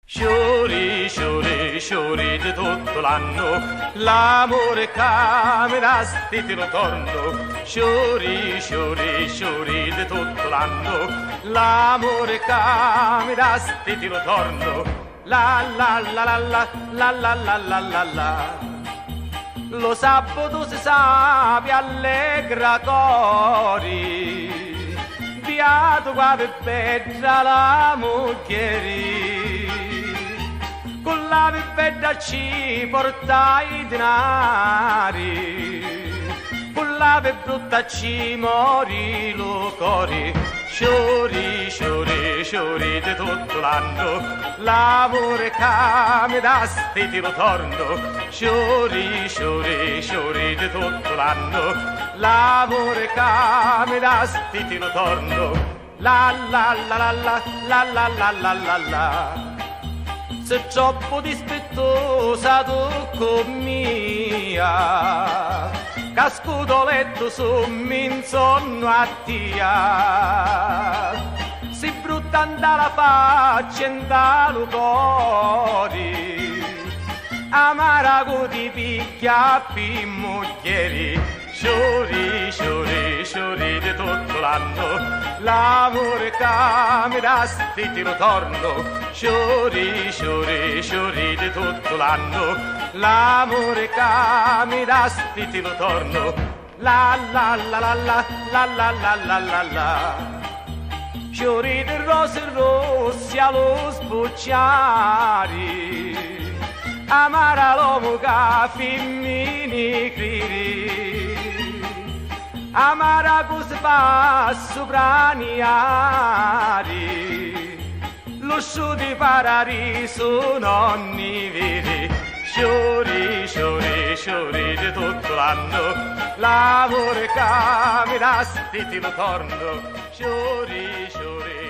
Sciori, sciori, sciori di tutto l'anno, l'amore camera, sti ti lo torno. Sciori, sciori, sciori di tutto l'anno, l'amore camera, sti ti lo torno. La la la la la la la la la la la. Lo sabato si sape allegra cori, beato qua per bella la moglieri. Con la pipetta ci porta i denari, con la brutta ci mori lo cori. Sciori, sciori, sciori di tutto l'anno, l'amore che mi dà sti ti lo torno. Sciori, sciori, sciori di tutto l'anno, l'amore che mi dà sti ti lo torno. La la la la la la la la la la la. Se troppo dispettosa tu con mia, cascuto letto su min sonno a tia. Si brutta andà la faccia in dalu cori, amara cu ti picchia pi moglieri. Sciori, sciori, sciori di tutto l'anno, l'amore che mi dà sti ti lo torno. Sciori, sciori, sciori di tutto l'anno, l'amore che mi dà sti ti lo torno. La la la la la la la la la la la. Sciori di rose rossi allo sbucciari, amara l'uomo che femmini criri. Amara così va sopra niari, lo sciù di paradiso non ne vedi. Sciori, sciori, sciori di tutto l'anno, l'amore che mi dà sti ti lo torno. Sciori, sciori.